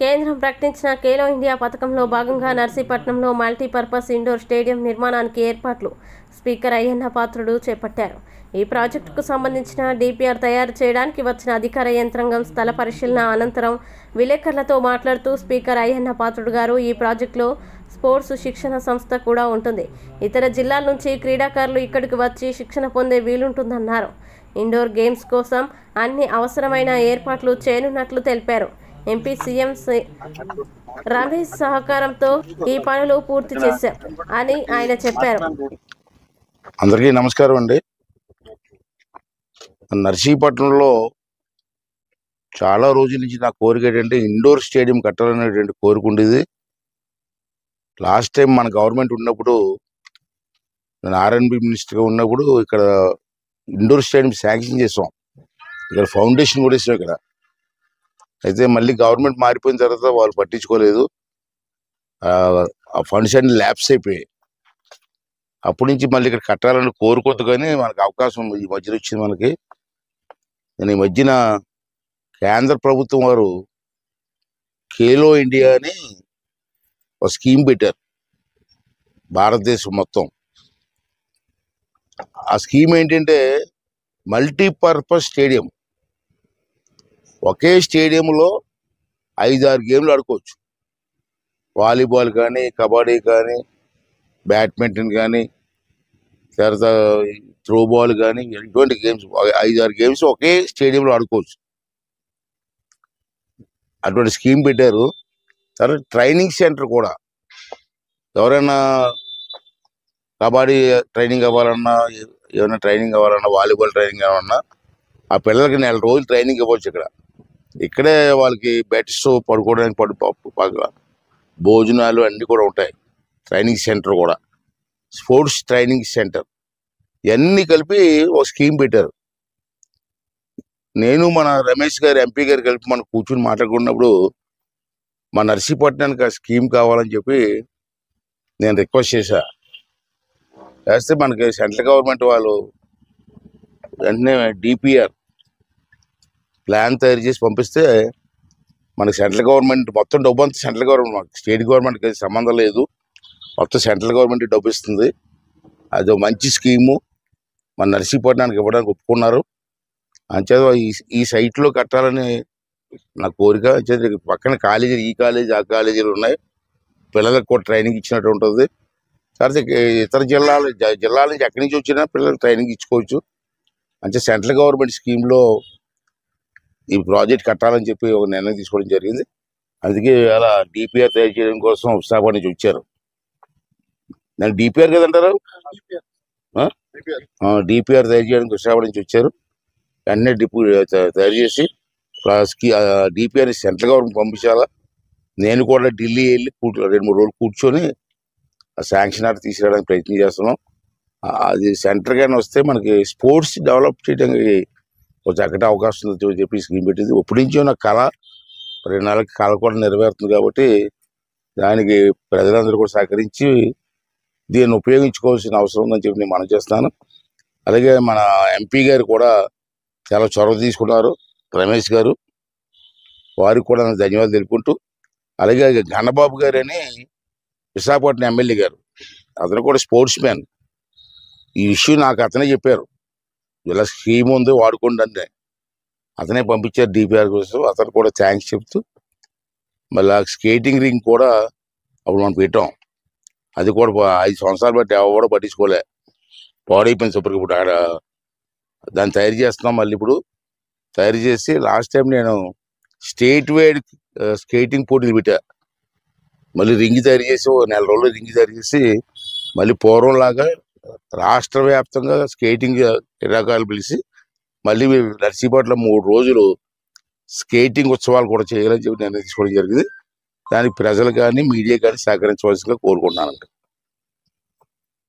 కేంద్రం ప్రకటించిన ఖేలో ఇండియా పథకంలో భాగంగా నర్సీపట్నంలో మల్టీపర్పస్ ఇండోర్ స్టేడియం నిర్మాణానికి ఏర్పాట్లు స్పీకర్ అయ్యన్న పాత్రుడు చేపట్టారు. ఈ ప్రాజెక్టుకు సంబంధించిన డిపిఆర్ తయారు చేయడానికి వచ్చిన అధికార యంత్రాంగం స్థల పరిశీలన అనంతరం విలేకరులతో మాట్లాడుతూ స్పీకర్ అయ్యన్న పాత్రుడు గారు ఈ ప్రాజెక్టులో స్పోర్ట్స్ శిక్షణ సంస్థ కూడా ఉంటుంది. ఇతర జిల్లాల నుంచి క్రీడాకారులు ఇక్కడికి వచ్చి శిక్షణ పొందే వీలుంటుందన్నారు. ఇండోర్ గేమ్స్ కోసం అన్ని అవసరమైన ఏర్పాట్లు చేయనున్నట్లు తెలిపారు. ఎంపీ సీఎం రమేష్ సహకారంతో ఈ పనులు పూర్తి చేశారు అని ఆయన చెప్పారు. అందరికీ నమస్కారం అండి. నర్సీపట్నంలో చాలా రోజుల నుంచి నా కోరిక ఏంటంటే ఇండోర్ స్టేడియం కట్టాలనేటువంటి కోరిక ఉండేది. లాస్ట్ టైం మన గవర్నమెంట్ ఉన్నప్పుడు నేను ఆర్ఎన్బి మినిస్టర్గా ఉన్నప్పుడు ఇక్కడ ఇండోర్ స్టేడియం శాంక్షన్ చేసాం. ఇక్కడ ఫౌండేషన్ కూడా వేసాం. ఇక్కడ అయితే మళ్ళీ గవర్నమెంట్ మారిపోయిన తర్వాత వాళ్ళు పట్టించుకోలేదు. ఆ ఫండ్స్ అన్ని ల్యాప్స్ అయిపోయాయి. అప్పటి నుంచి మళ్ళీ ఇక్కడ కట్టాలని కోరుకోవద్దు, కానీ మనకు అవకాశం ఈ మధ్యన వచ్చింది మనకి. నేను ఈ మధ్యన కేంద్ర ప్రభుత్వం వారు ఖేలో ఇండియా అని ఒక స్కీమ్ పెట్టారు భారతదేశం మొత్తం. ఆ స్కీమ్ ఏంటంటే మల్టీపర్పస్ స్టేడియం. ఒకే స్టేడియంలో 5-6 గేమ్లు ఆడుకోవచ్చు. వాలీబాల్ కానీ, కబడ్డీ కానీ, బ్యాడ్మింటన్ కానీ, తర్వాత త్రోబాల్ కానీ, ఇటువంటి గేమ్స్ 5-6 గేమ్స్ ఒకే స్టేడియంలో ఆడుకోవచ్చు. అటువంటి స్కీమ్ పెట్టారు. తర్వాత ట్రైనింగ్ సెంటర్ కూడా, ఎవరైనా కబడ్డీ ట్రైనింగ్ అవ్వాలన్నా, ఏమైనా ట్రైనింగ్ అవ్వాలన్నా, వాలీబాల్ ట్రైనింగ్ కావాలన్నా ఆ పిల్లలకి 4 రోజులు ట్రైనింగ్ ఇవ్వచ్చు. ఇక్కడే వాళ్ళకి బెడ్స్, పడుకోవడానికి భోజనాలు అన్నీ కూడా ఉంటాయి. ట్రైనింగ్ సెంటర్ కూడా, స్పోర్ట్స్ ట్రైనింగ్ సెంటర్, ఇవన్నీ కలిపి ఒక స్కీమ్ పెట్టారు. నేను మన రమేష్ గారు ఎంపీ గారు కలిపి మనం కూర్చుని మాట్లాడుకున్నప్పుడు మా నర్సీపట్నానికి ఆ స్కీమ్ కావాలని చెప్పి నేను రిక్వెస్ట్ చేశా. చేస్తే మనకి సెంట్రల్ గవర్నమెంట్ వాళ్ళు వెంటనే డిపిఆర్ ప్లాన్ తయారు చేసి పంపిస్తే మనకి సెంట్రల్ గవర్నమెంట్ మొత్తం డబ్బు అంతా సెంట్రల్ గవర్నమెంట్, మాకు స్టేట్ గవర్నమెంట్కి సంబంధం లేదు, మొత్తం సెంట్రల్ గవర్నమెంట్ డబ్బు ఇస్తుంది. అది మంచి స్కీము. మన నర్సీపట్నానికి ఇవ్వడానికి ఒప్పుకున్నారు. అంచేత ఈ సైట్లో కట్టాలని నా కోరిక. అంచేత పక్కన కాలేజీలు, ఈ కాలేజీ, ఆ కాలేజీలు ఉన్నాయి. పిల్లలకు కూడా ట్రైనింగ్ ఇచ్చినట్టు ఉంటుంది. తర్వాత ఇతర జిల్లాల నుంచి ఎక్కడి నుంచి వచ్చినా పిల్లలకు ట్రైనింగ్ ఇచ్చుకోవచ్చు. అంటే సెంట్రల్ గవర్నమెంట్ స్కీమ్లో ఈ ప్రాజెక్ట్ కట్టాలని చెప్పి ఒక నిర్ణయం తీసుకోవడం జరిగింది. అందుకే అలా డిపిఆర్ తయారు చేయడం కోసం విశాఖపట్నం నుంచి వచ్చారు. నేను డిపిఆర్ కదంటారు, డిపిఆర్ తయారు చేయడానికి విశాఖపట్నం నుంచి వచ్చారు. అన్నీ తయారు చేసి డిపిఆర్ సెంట్రల్ గవర్నమెంట్ పంపించాలా. నేను కూడా ఢిల్లీ వెళ్ళి 2-3 రోజులు కూర్చొని ఆ శాంక్షన్ ఆర్డర్ తీసుకురావడానికి ప్రయత్నం చేస్తున్నాం. అది సెంటర్ గానే వస్తే మనకి స్పోర్ట్స్ డెవలప్ చేయడానికి ఒక చక్కటి అవకాశం ఉందని చెప్పి స్కీమ్ పెట్టింది. ఇప్పటి నుంచో నాకు కళ, 2 నెలలకి కళ కూడా నెరవేరుతుంది. కాబట్టి దానికి ప్రజలందరూ కూడా సహకరించి దీన్ని ఉపయోగించుకోవాల్సిన అవసరం ఉందని చెప్పి నేను మనం చేస్తాను. అలాగే మన ఎంపీ గారు కూడా చాలా చొరవ తీసుకున్నారు, రమేష్ గారు. వారికి కూడా నేను ధన్యవాదాలు తెలుపుకుంటూ, అలాగే ఘనబాబు గారు అని విశాఖపట్నం ఎమ్మెల్యే గారు, అతను కూడా స్పోర్ట్స్ మ్యాన్. ఈ ఇష్యూ నాకు అతనే చెప్పారు, ఇలా స్కీమ్ ఉంది వాడుకోండి అంటే అతనే పంపించారు డిపిఆర్ కోసం. అతను కూడా థ్యాంక్స్ చెప్తూ, మళ్ళీ స్కేటింగ్ రింగ్ కూడా అప్పుడు మనం పెట్టాం. అది కూడా 5 సంవత్సరాలు బట్టి ఎవరు కూడా పట్టించుకోలే, పాడైపోయింది. సూపర్గా ఇప్పుడు ఆడ దాన్ని తయారు చేస్తున్నాం. మళ్ళీ ఇప్పుడు తయారు చేసి లాస్ట్ టైం నేను స్టేట్ వైడ్ స్కేటింగ్ పోటీలు పెట్టా. మళ్ళీ రింగ్ తయారు చేసి 1 నెల రోజులు రింగ్ తయారు చేసి మళ్ళీ పూర్వంలాగా రాష్ట్ర వ్యాప్తంగా స్కేటింగ్ క్రీడాకారులు పిలిచి మళ్ళీ నర్సీపట్నం 3 రోజులు స్కేటింగ్ ఉత్సవాలు కూడా చేయాలని చెప్పి నిర్ణయం తీసుకోవడం జరిగింది. దానికి ప్రజలు కానీ, మీడియా కానీ సహకరించవలసిందిగా కోరుకుంటున్నాను.